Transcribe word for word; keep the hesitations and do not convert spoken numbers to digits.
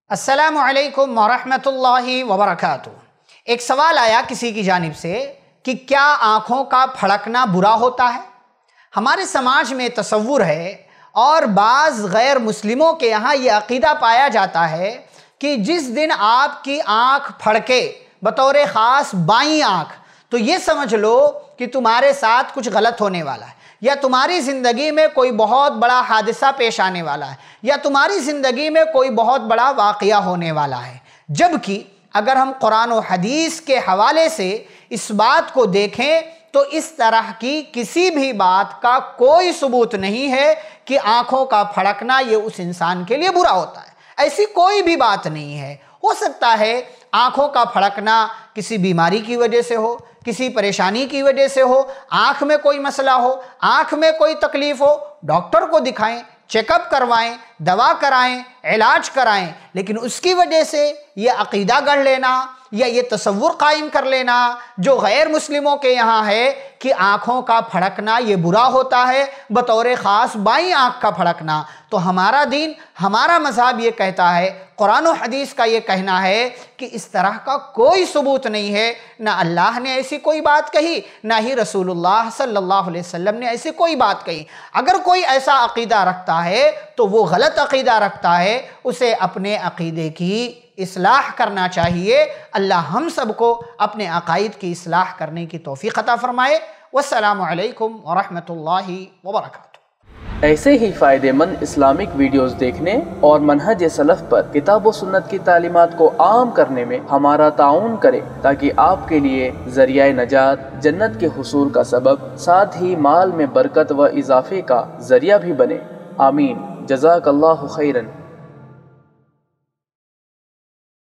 السلام علیکم ورحمۃ اللہ وبرکاتہ۔ ایک سوال آیا کسی کی جانب سے کہ کیا آنکھوں کا پھڑکنا برا ہوتا ہے؟ ہمارے سماج میں تصور ہے اور بعض غیر مسلموں کے یہاں یہ عقیدہ پایا جاتا ہے کہ جس دن آپ کی آنکھ پھڑکے بطور خاص بائیں آنکھ تو یہ سمجھ لو کہ تمہارے ساتھ کچھ غلط ہونے والا ہے، یا تمہاری زندگی میں کوئی بہت بڑا حادثہ پیش آنے والا ہے، یا تمہاری زندگی میں کوئی بہت بڑا واقعہ ہونے والا ہے۔ جبکہ اگر ہم قرآن و حدیث کے حوالے سے اس بات کو دیکھیں تو اس طرح کی کسی بھی بات کا کوئی ثبوت نہیں ہے کہ آنکھوں کا پھڑکنا یہ اس انسان کے لیے برا ہوتا ہے۔ ایسی کوئی بھی بات نہیں ہے۔ ہو سکتا ہے آنکھوں کا پھڑکنا کسی بیماری کی وجہ سے ہو، کسی پریشانی کی وجہ سے ہو، آنکھ میں کوئی مسئلہ ہو، آنکھ میں کوئی تکلیف ہو، ڈاکٹر کو دکھائیں، چیک اپ کروائیں، دوا کرائیں، علاج کرائیں، لیکن اس کی وجہ سے یہ عقیدہ گڑھ لینا یا یہ تصور قائم کر لینا جو غیر مسلموں کے یہاں ہے کہ آنکھوں کا پھڑکنا یہ برا ہوتا ہے، بطور خاص بائیں آنکھ کا پھڑکنا، تو ہمارا دین، ہمارا مذہب یہ کہتا ہے، قرآن و حدیث کا یہ کہنا ہے کہ اس طرح کا کوئی ثبوت نہیں ہے۔ نہ اللہ نے ایسی کوئی بات کہی، نہ ہی رسول اللہ صلی اللہ علیہ وسلم نے ایسی کوئی بات کہی۔ اگر کوئی ایسا عقیدہ رکھتا ہے تو وہ غلط عقیدہ رکھتا ہے، اسے اپنے عقیدے کی اصلاح کرنا چاہیے۔ اللہ ہم سب کو اپنے عقائد کی اصلاح کرنے کی توفیق عطا فرمائے۔ والسلام علیکم ورحمۃ اللہ وبرکاتہ۔ ایسے ہی فائدہ مند اسلامک ویڈیوز دیکھنے اور منہج سلف پر کتاب و سنت کی تعلیمات کو عام کرنے میں ہمارا تعاون کریں تاکہ آپ کے لیے ذریعہ نجات، جنت کے حصول کا سبب، ساتھ ہی مال میں برکت و اضافے کا ذریعہ بھی بنے۔ آمین۔ جزاک اللہ خیرن۔